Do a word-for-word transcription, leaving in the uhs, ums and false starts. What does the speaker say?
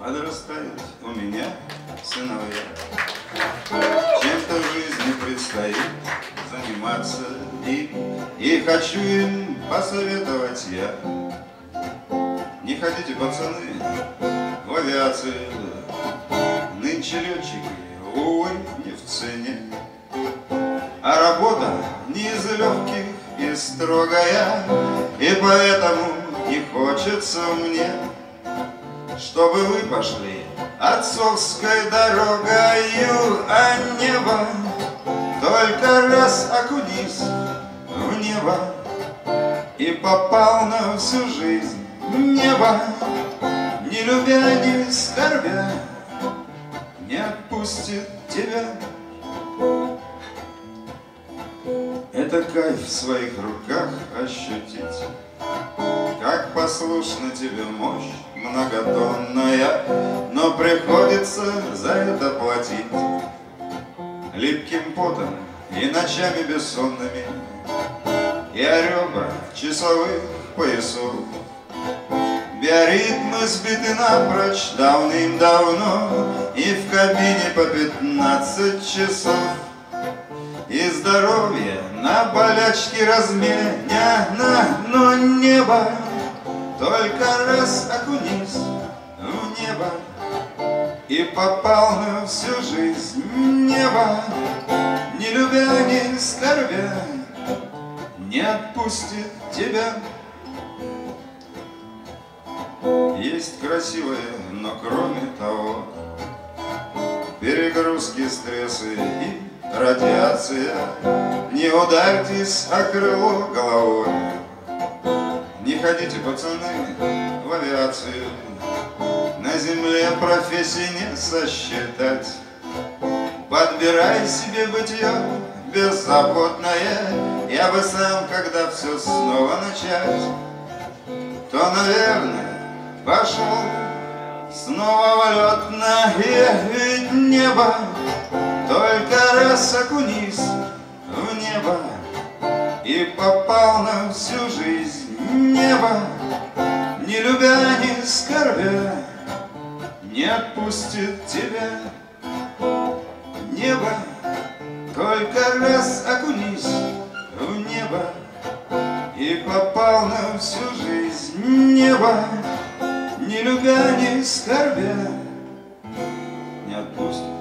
подрастают у меня сыновья. Чем-то в жизни предстоит заниматься им, и хочу им посоветовать я. Не ходите, пацаны, в авиацию. Нынче летчики, увы, не в цене. А работа не из легких и строгая, и поэтому не хочется мне, чтобы вы пошли отцовской дорогою, а небо только раз окунись в небо и попал на всю жизнь. Небо, не любя, не скорбя, не отпустит тебя. Это кайф в своих руках ощутить, как послушна тебе мощь многотонная, но приходится за это платить липким потом и ночами бессонными, и о ребра часовых поясов. Биоритмы сбиты напрочь давным-давно, и в кабине по пятнадцать часов. И здоровье на болячки разменяно, но небо только раз окунись в небо и попал на всю жизнь. Небо, не любя, не скорбя, не отпустит тебя. Есть красивое, но кроме того перегрузки, стрессы и радиация. Не ударьтесь о крыло головой. Не ходите, пацаны, в авиацию. На земле профессии не сосчитать. Подбирай себе бытие беззаботное. Я бы сам, когда все снова начать, то, наверное, пошел снова в лед на ведь небо. Только раз окунись в небо и попал на всю жизнь. Небо, не любя, не скорбя, не отпустит тебя. Небо, только раз окунись в небо и попал на всю жизнь. Небо, не любя, не скорбя, не отпустит.